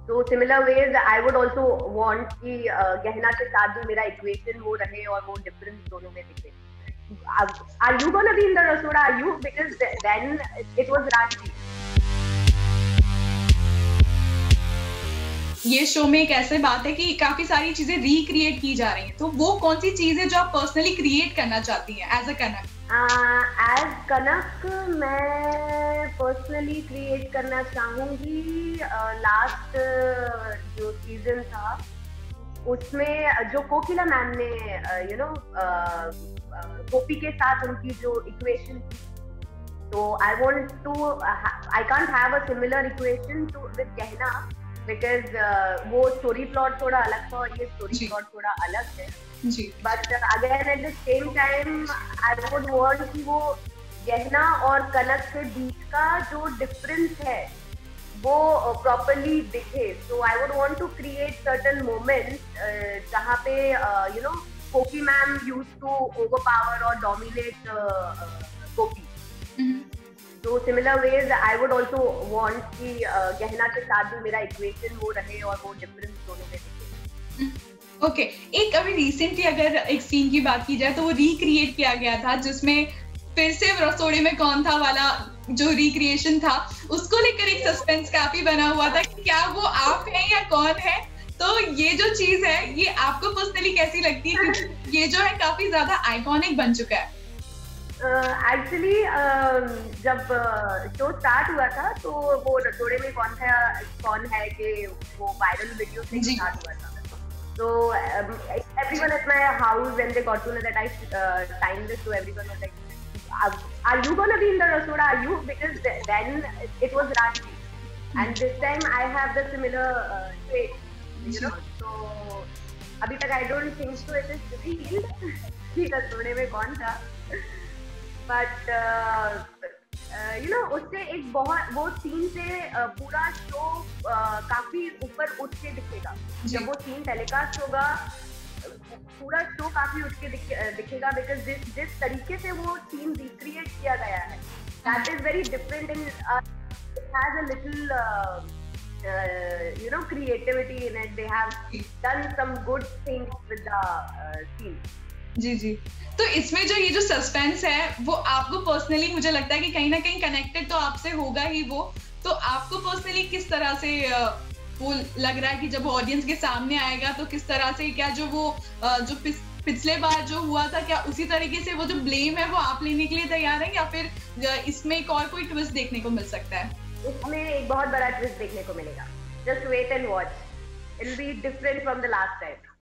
तो similar ways I would also want कि गहना के साथ जो मेरा इक्वेशन वो रहे और वो डिफरेंस दोनों में दिखे. Are you gonna be in the Rasoda? Are you? Because then it was Ranchi. ये शो में एक ऐसी बात है कि काफी सारी चीजें रिक्रिएट की जा रही हैं, तो वो कौन सी चीज है जो आप पर्सनली क्रिएट करना चाहती हैं एज अ कनक? एज कनक मैं पर्सनली क्रिएट करना चाहूंगी. लास्ट जो सीजन था उसमें जो कोकिला मैम ने गोपी के साथ उनकी जो इक्वेशन थी, तो I can't have a similar equation too with Gehna because वो स्टोरी प्लॉट थोड़ा अलग था और ये स्टोरी प्लॉट थोड़ा अलग है. But again at the same time I would want कि वो गहना और कनक के बीच का जो डिफरेंस है वो प्रॉपरली दिखे. So I would want to create certain moments जहाँ पे Koki ma'am use to overpower और डोमिनेट गोपी. तो similar ways I would also want कि गहना के साथ जो मेरा इक्वेशन वो रहे और वो डिफरेंस दोनों में दिखे. ओके, एक अभी रिसेंटली अगर एक सीन की बात की जाए तो वो रिक्रिएट किया गया था जिसमें फिर से रसोड़े में कौन था वाला जो रिक्रिएशन था, उसको लेकर एक सस्पेंस काफी बना हुआ था कि क्या वो आप हैं या कौन है. तो ये जो चीज है ये आपको पर्सनली कैसी लगती है, क्योंकि ये जो है काफी ज्यादा आइकॉनिक बन चुका है. एक्चुअली जब शो स्टार्ट हुआ था तो वो रसोड़े में कौन है कि वो वायरल वीडियो से स्टार्ट हुआ था. So everyone at my house, when they got to know that I signed this, so everyone was like, "Are you gonna be in the Rasoda? Are you?" Because then it was Ranchi, and this time I have the similar trait, So अभी तक I don't think so it is revealed कि रसोड़े में कौन था, but उससे एक बहुत वो सीन से पूरा शो काफी ऊपर उठ के दिखेगा. जब वो सीन टेलीकास्ट होगा पूरा शो काफी उठ के दिखेगा बिकॉज जिस तरीके से वो सीन रिक्रिएट किया गया है that is very different in it has a little creativity in it. They have done some good things with the scene. जी. तो इसमें जो ये जो सस्पेंस है वो आपको पर्सनली मुझे लगता है कि कहीं ना कहीं कनेक्टेड तो आपसे होगा ही वो. तो आपको पर्सनली किस तरह से वो लग रहा है कि जब ऑडियंस के सामने आएगा तो किस तरह से, क्या जो वो जो पिछले बार जो हुआ था क्या उसी तरीके से वो जो ब्लेम है वो आप लेने के लिए तैयार है, या फिर इसमें एक और कोई ट्विस्ट देखने को मिल सकता है? इसमें एक बहुत बड़ा ट्विस्ट देखने को मिलेगा. Just wait and watch. It will be different from the last time.